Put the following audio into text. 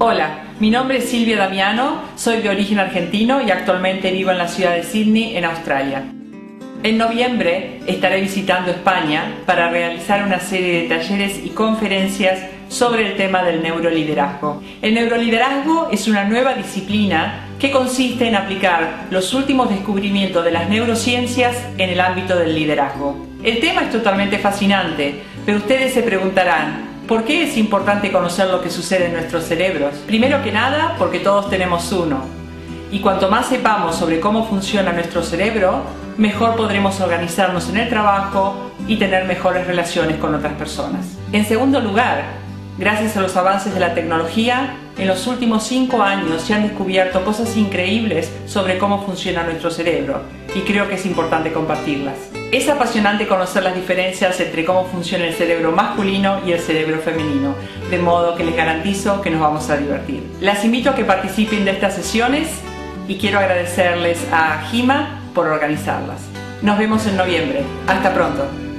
Hola, mi nombre es Silvia Damiano, soy de origen argentino y actualmente vivo en la ciudad de Sydney, en Australia. En noviembre estaré visitando España para realizar una serie de talleres y conferencias sobre el tema del neuroliderazgo. El neuroliderazgo es una nueva disciplina que consiste en aplicar los últimos descubrimientos de las neurociencias en el ámbito del liderazgo. El tema es totalmente fascinante, pero ustedes se preguntarán, ¿por qué es importante conocer lo que sucede en nuestros cerebros? Primero que nada, porque todos tenemos uno. Y cuanto más sepamos sobre cómo funciona nuestro cerebro, mejor podremos organizarnos en el trabajo y tener mejores relaciones con otras personas. En segundo lugar, gracias a los avances de la tecnología, en los últimos 5 años se han descubierto cosas increíbles sobre cómo funciona nuestro cerebro y creo que es importante compartirlas. Es apasionante conocer las diferencias entre cómo funciona el cerebro masculino y el cerebro femenino, de modo que les garantizo que nos vamos a divertir. Las invito a que participen de estas sesiones y quiero agradecerles a Hima por organizarlas. Nos vemos en noviembre. Hasta pronto.